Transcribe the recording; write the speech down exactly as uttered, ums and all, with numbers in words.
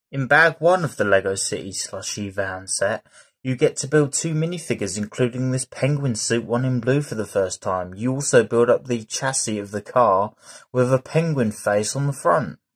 In bag one of the LEGO City Slushy van set, you get to build two minifigures, including this penguin suit, one in blue for the first time. You also build up the chassis of the car with a penguin face on the front.